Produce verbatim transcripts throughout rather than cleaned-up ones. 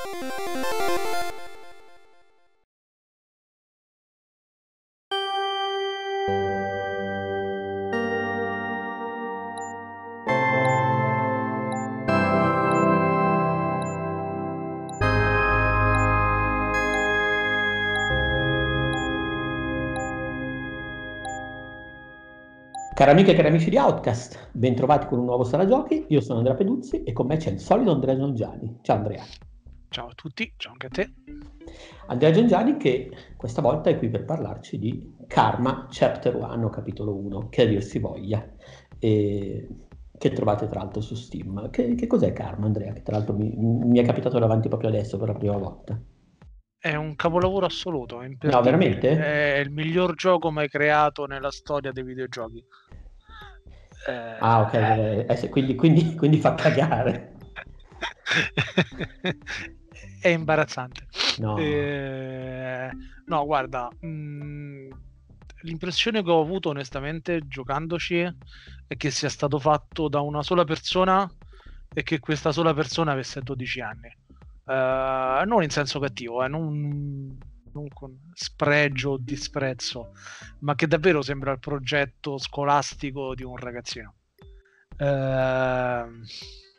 Cari amiche e cari amici di Outcast, bentrovati con un nuovo Sala Giochi. Io sono Andrea Peduzzi e con me c'è il solito Andrea Giangiani. Ciao Andrea. Ciao a tutti, ciao anche a te. Andrea Giangiani che questa volta è qui per parlarci di Karma Chapter uno o capitolo uno, che a dir si voglia, e che trovate tra l'altro su Steam. Che, che cos'è Karma, Andrea? Che tra l'altro mi, mi è capitato davanti proprio adesso per la prima volta. È un capolavoro assoluto, è No, imperdibile. veramente? È il miglior gioco mai creato nella storia dei videogiochi. Eh... Ah, ok, eh, eh, quindi, quindi, quindi fa cagare. È imbarazzante. No. Eh... No, guarda, mh, l'impressione che ho avuto onestamente giocandoci è che sia stato fatto da una sola persona e che questa sola persona avesse dodici anni. Uh, non in senso cattivo, eh, non, non con spregio o disprezzo, ma che davvero sembra il progetto scolastico di un ragazzino. Uh,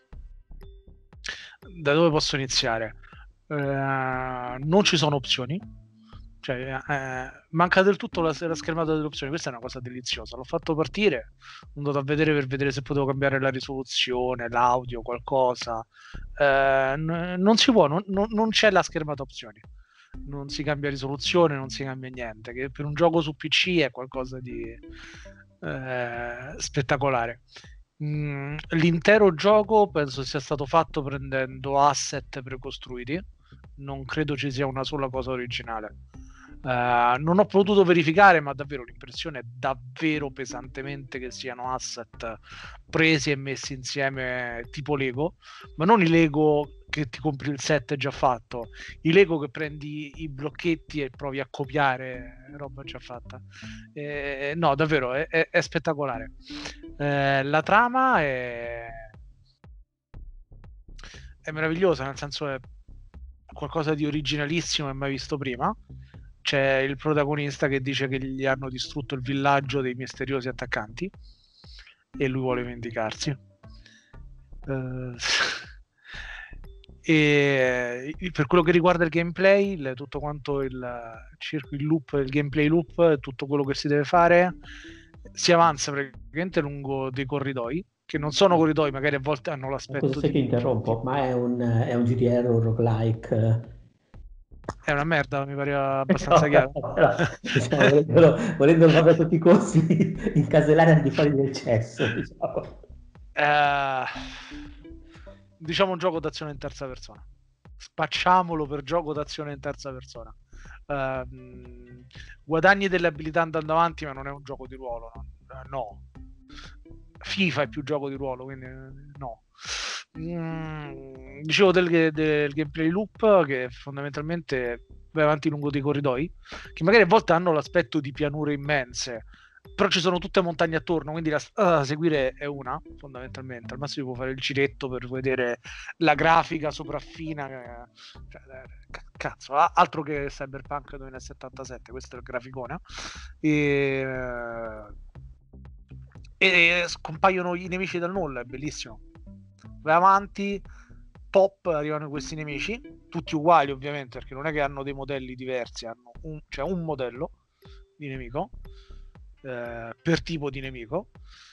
da dove posso iniziare? Uh, non ci sono opzioni, cioè eh, manca del tutto la, la schermata delle opzioni. Questa è una cosa deliziosa. L'ho fatto partire, ho andato a vedere per vedere se potevo cambiare la risoluzione, l'audio, qualcosa. Eh, n- non si può, non, non, non c'è la schermata opzioni, non si cambia risoluzione, non si cambia niente, che per un gioco su P C è qualcosa di eh, spettacolare. Mm, l'intero gioco penso sia stato fatto prendendo asset precostruiti, non credo ci sia una sola cosa originale. Uh, non ho potuto verificare, ma davvero l'impressione è davvero pesantemente che siano asset presi e messi insieme tipo Lego, ma non i Lego che ti compri il set già fatto, i Lego che prendi i blocchetti e provi a copiare roba già fatta. Eh, no, davvero è, è, è spettacolare. Eh, la trama è è meravigliosa, nel senso è qualcosa di originalissimo e mai visto prima. C'è il protagonista che dice che gli hanno distrutto il villaggio dei misteriosi attaccanti e lui vuole vendicarsi. Uh, e per quello che riguarda il gameplay, il, tutto quanto il, il loop, il gameplay loop, tutto quello che si deve fare, si avanza praticamente lungo dei corridoi che non sono corridoi, magari a volte hanno l'aspetto. Scusa se di, ti interrompo, di... ma è un, è un G D R, un roguelike? È una merda, mi pare abbastanza chiaro. No, però, diciamo, volendolo, volendolo proprio a tutti i costi incasellare al di fuori del cesso, diciamo. Eh, diciamo un gioco d'azione in terza persona. Spacciamolo per gioco d'azione in terza persona. Uh, guadagni delle abilità andando avanti, ma non è un gioco di ruolo. No. no. FIFA è più gioco di ruolo, quindi no. Mm, dicevo del, del gameplay loop che fondamentalmente vai avanti lungo dei corridoi che magari a volte hanno l'aspetto di pianure immense, però ci sono tutte montagne attorno, quindi la strada da seguire è una, fondamentalmente. Al massimo può fare il giretto per vedere la grafica sopraffina, cioè, cazzo, altro che Cyberpunk duemilasettantasette, questo è il graficone. E, e scompaiono i nemici dal nulla, è bellissimo. Vai avanti, pop, arrivano questi nemici, tutti uguali ovviamente, perché non è che hanno dei modelli diversi, hanno un, cioè un modello di nemico eh, per tipo di nemico.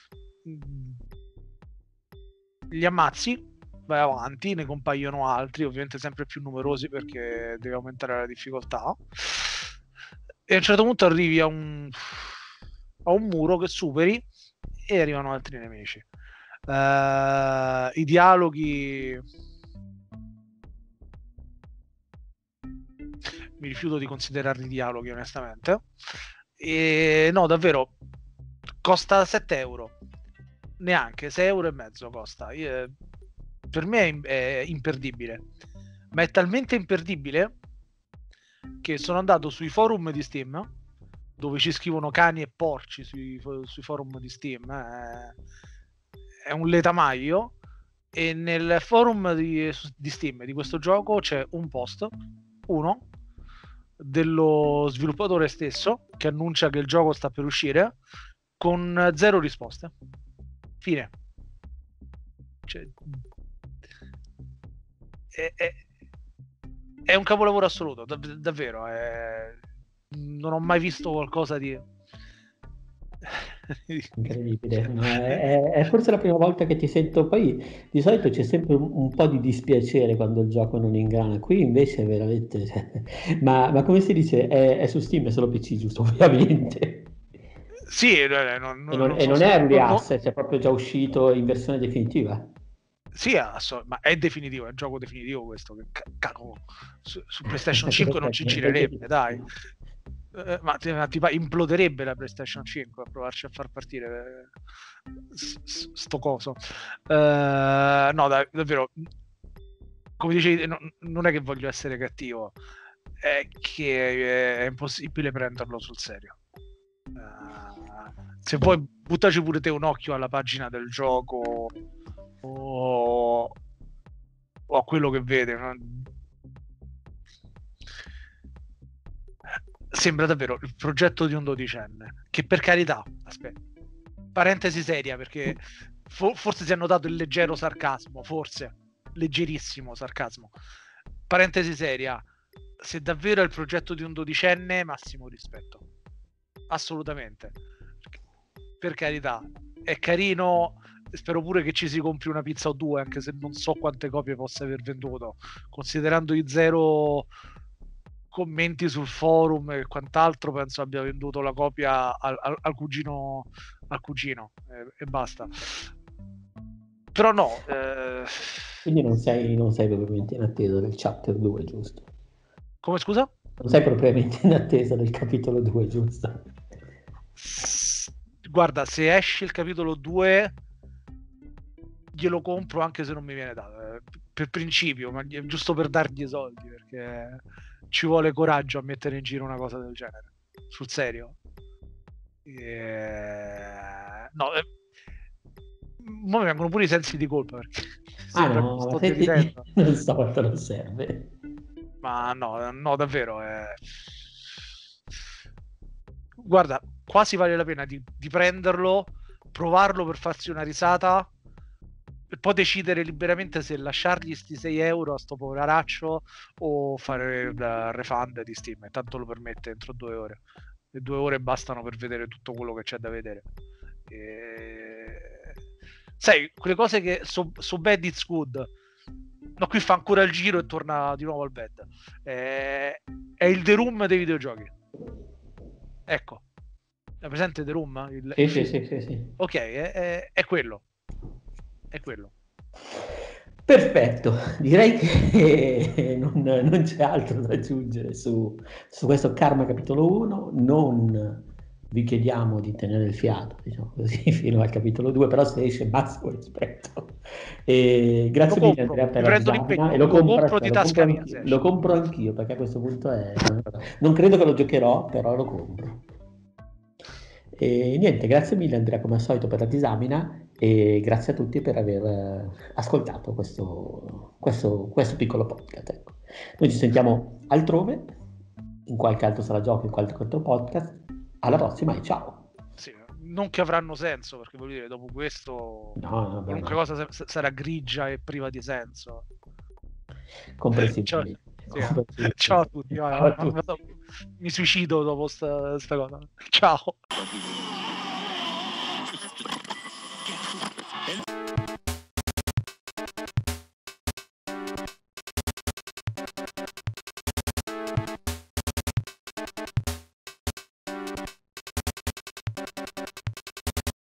Li ammazzi, vai avanti, ne compaiono altri, ovviamente sempre più numerosi perché deve aumentare la difficoltà, e a un certo punto arrivi a un a un muro che superi e arrivano altri nemici. Uh, i dialoghi mi rifiuto di considerarli dialoghi onestamente, e no, davvero costa sette euro, neanche sei euro e mezzo costa. Io, per me è, è imperdibile, ma è talmente imperdibile che sono andato sui forum di Steam dove ci scrivono cani e porci sui, sui forum di Steam, eh. È un letamaio, e nel forum di, di Steam di questo gioco c'è un post, uno, dello sviluppatore stesso che annuncia che il gioco sta per uscire, con zero risposte. Fine. Cioè, è, è, è un capolavoro assoluto, dav- davvero. È... non ho mai visto qualcosa di incredibile, no, è, è forse la prima volta che ti sento. Poi di solito c'è sempre un, un po' di dispiacere quando il gioco non ingrana, qui invece è veramente cioè, ma, ma come si dice, è, è su Steam, è solo P C, giusto? Ovviamente. sì, eh, non, E non, non, non e so non se è early non- non- access, è proprio già uscito in versione definitiva. sì, asso- ma è definitivo, è un gioco definitivo questo, che ca- cavolo, su, su PlayStation cinque non ci girerebbe, dai. Eh, ma ti, ma ti pa- imploderebbe la PlayStation cinque a provarci a far partire eh, s- s- sto coso. Eh, no, dai, davvero, come dicevi, no- non è che voglio essere cattivo, è che è impossibile prenderlo sul serio. Eh, se vuoi, buttaci pure te un occhio alla pagina del gioco o, o a quello che vede, no? Sembra davvero il progetto di un dodicenne, che per carità, aspetta, parentesi seria, perché fo- forse si è notato il leggero sarcasmo, forse, leggerissimo sarcasmo. Parentesi seria, se davvero è il progetto di un dodicenne, massimo rispetto. Assolutamente. Per carità, è carino, spero pure che ci si compri una pizza o due, anche se non so quante copie possa aver venduto, considerando i zero commenti sul forum e quant'altro. Penso abbia venduto la copia al, al, al cugino al cugino e, e basta. Però no, eh... Quindi non sei, non sei propriamente in attesa del chapter due, giusto? come scusa? Non sei propriamente in attesa del capitolo due, giusto? Guarda, se esce il capitolo due glielo compro anche se non mi viene dato, eh, per principio, ma giusto per dargli i soldi, perché ci vuole coraggio a mettere in giro una cosa del genere, sul serio. E... no, eh... ma mi vengono pure i sensi di colpa, perché Ah sembra che no, mi ma sto senti, delirando. non stavolta non serve. Ma no, no, davvero. Eh... Guarda, quasi vale la pena di, di prenderlo, provarlo per farsi una risata e poi decidere liberamente se lasciargli sti sei euro a sto poveraccio o fare il refund di Steam. E tanto lo permette entro due ore. Le due ore bastano per vedere tutto quello che c'è da vedere. E... sai, quelle cose che so, so bad it's good. No, qui fa ancora il giro e torna di nuovo al bed. Eh, è il The Room dei videogiochi. Ecco, è presente The Room? Il, Sì, il sì, film? sì, sì, sì. Ok, è, è, è quello. È quello. Perfetto, direi che non, non c'è altro da aggiungere su, su questo Karma capitolo uno. Non vi chiediamo di tenere il fiato, diciamo così, fino al capitolo due, però se esce massimo rispetto. E Lo grazie mille compro, Andrea per mi la prendo disamina l'impegno, e lo lo compro, compro aspetta, di lo compro tasca mia anch'io, se lo esce. compro anch'io perché a questo punto è... non credo che lo giocherò, però lo compro. E niente, grazie mille Andrea come al solito per la disamina e grazie a tutti per aver eh, ascoltato questo, questo, questo piccolo podcast. Ecco. Noi ci sentiamo altrove, in qualche altro sala gioco, in qualche altro podcast. Alla prossima e ciao. Sì, non che avranno senso, perché voglio dire, dopo questo No, no, beh, qualunque no. cosa sa- sarà grigia e priva di senso. Ciao, Comprensibilmente. sì, eh. Ciao a tutti, vai, Ciao a ma- ma- tutti. mi suicido dopo sta, sta cosa. Ciao.